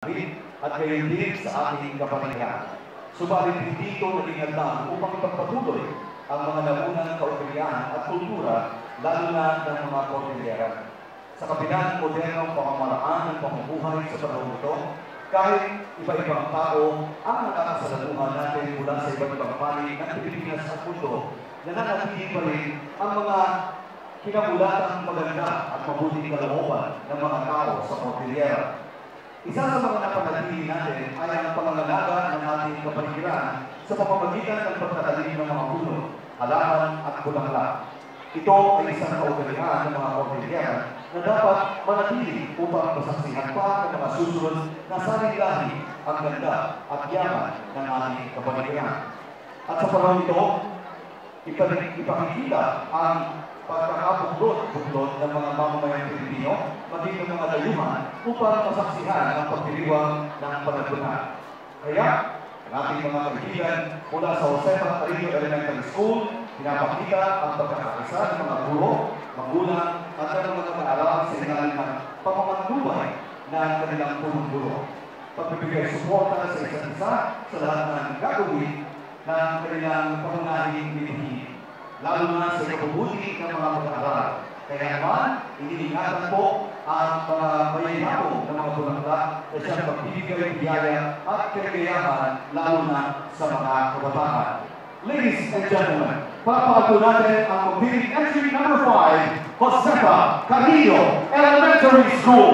at gayon din sa ating kapanayahan. Subalit hindi ito naging handa upang ipagpatuloy ang mga naunang kaugalian at kultura, lalo na ng mga Cordillera. Sa kabila ng modernong pamamaraan ng pamumuhay sa panahon ito, kahit iba-ibang tao ang nakakasalamuhan natin mula sa iba't ibang panig ng Pilipinas at mundo, nananatili pa rin ang mga kinabulatang maganda at mabuting kalooban ng mga tao sa Cordillera. Isa sa mga napanatili natin ay ang pangangalaga ng ating kapaligiran sa pamamagitan ng pagtatanim ng mga puno, halaman at bulaklak. Ito ay isang kaugalian ng mga Cordillera na dapat manatili upang masaksihan pa ng mga susunod na sarilahi ang ganda at yaman ng ating kapaligiran. At sa panahon ito, ipakikita ang pagkakabuklod-buklod ng mga mamamayang Pilipino, maging ng mga dayuhan upang masaksihan ang pagdiriwang ng panagbunan. Kaya, ang ating mga kaibigan mula sa Josepha Carino Elementary School, pinapakita ang pagkakaisa ng mga guro, magulang at ng mga mag-aaral sa ilalim ng pamamanubay ng kanilang punong guro. Pagbibigay suporta sa isa't isa sa lahat ng gagawin ng kanilang pangunahing binihing, lalo na sa ikabubuti ng mga mag-aaral. Kaya naman, iniingatan po ang mga mayayabong ng mga bulaklak na siyang magbibigay biyaya at kagayahan, lalo na sa mga kabataan. Ladies and gentlemen, palakpakan natin ang magbiling entry number 5, Josepha Carino Elementary School.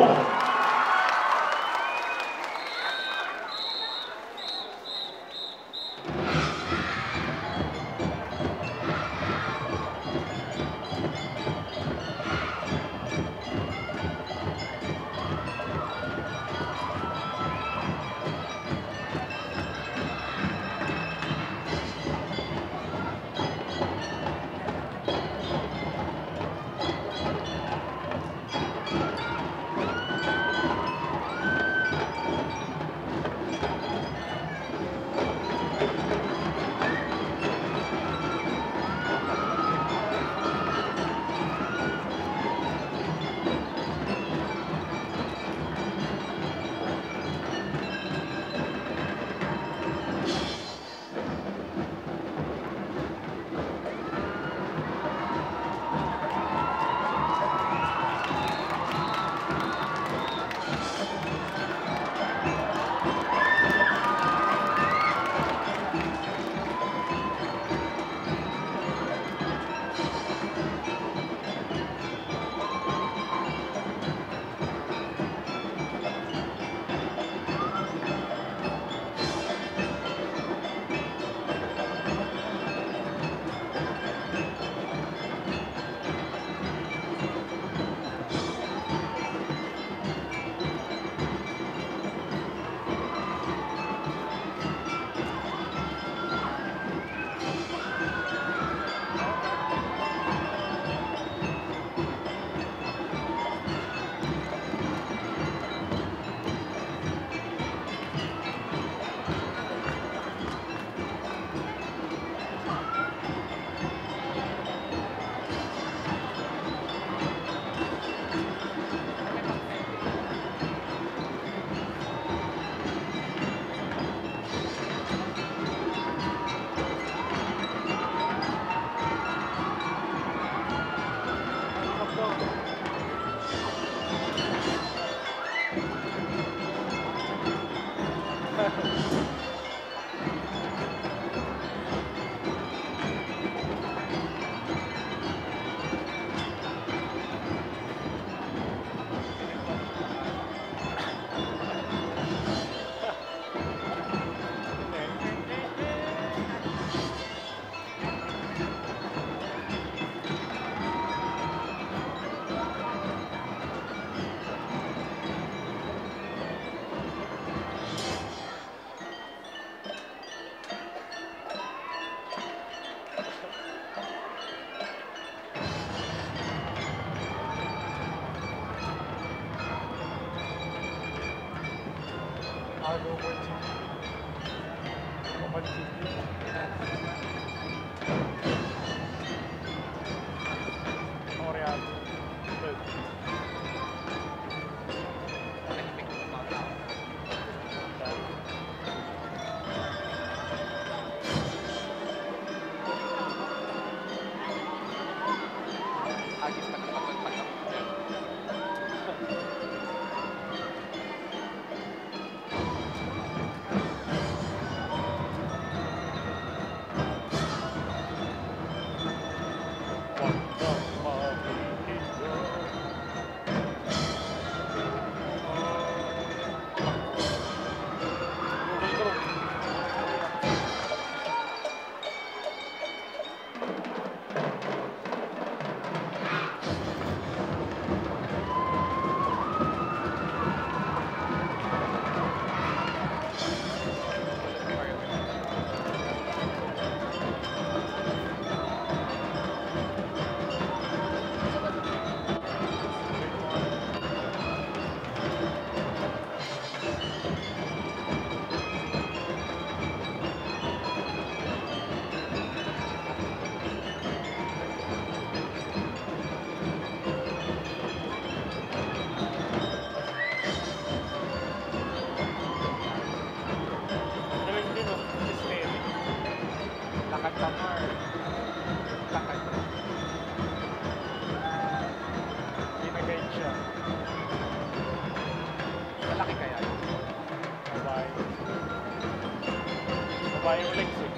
yung legs eh.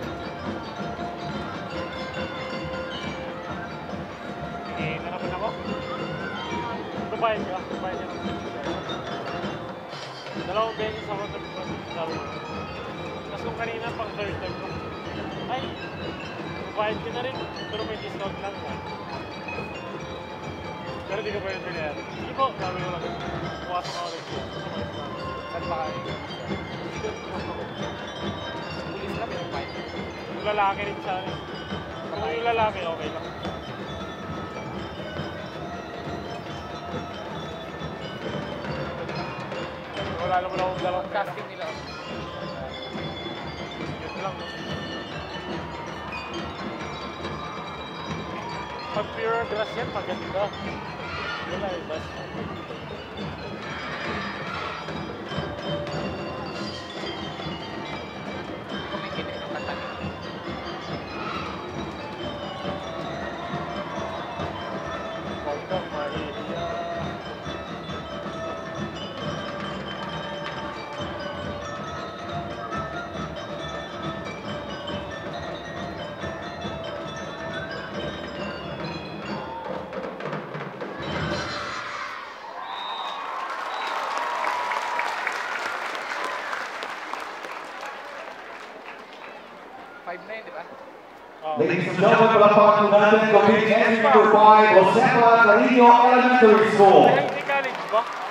Hingin na naman ako. Babayan ka naman. Dalawang beses ako naglaro. Tapos kung kanina pang third time ko, ay, babayad ka na rin. Pero may discount lang ha. Pero di ko pa yung pinayari. Sige po, sabi ko lang. Puwasok ako rin. Saan pa kayo? Pulis na, pinapayad. Yung lalaki rin siya. Kung yung lalaki, okay lang. Wala naman akong dalawang casting nila. Yun lang. Pag pure grass yan, maganda. Wala eh, bas. Huwag mahihiya. Ladies and gentlemen, palakpakan po natin, competing entry number 5, Josepha Carino Elementary School. College ba?